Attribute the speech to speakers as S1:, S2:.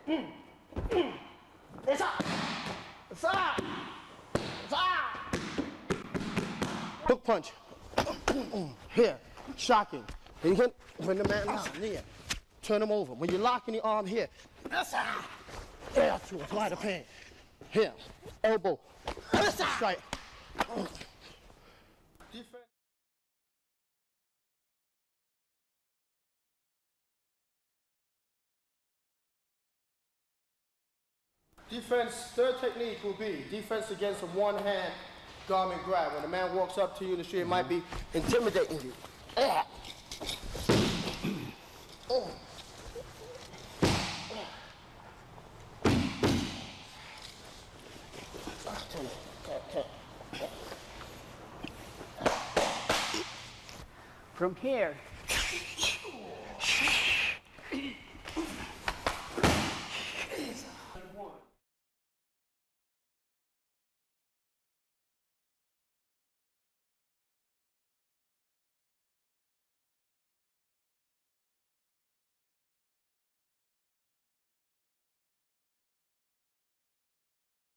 S1: It's up. It's up. It's up. Hook punch. Here. Shocking. You hit when the man down. Here. Turn him over. When you're locking the arm here. Yeah, to apply the pain. Here. Elbow. Strike. Defense. Defense, third technique will be defense against a one-hand garment grab. When a man walks up to you in the street, it might be intimidating you.
S2: From here,